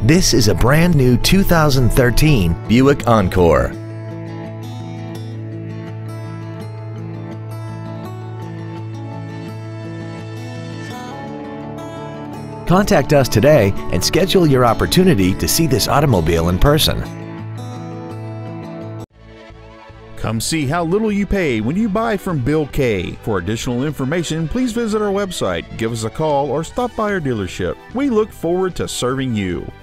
This is a brand new 2013 Buick Encore. Contact us today and schedule your opportunity to see this automobile in person. Come see how little you pay when you buy from Bill Kay. For additional information, please visit our website, give us a call, or stop by our dealership. We look forward to serving you.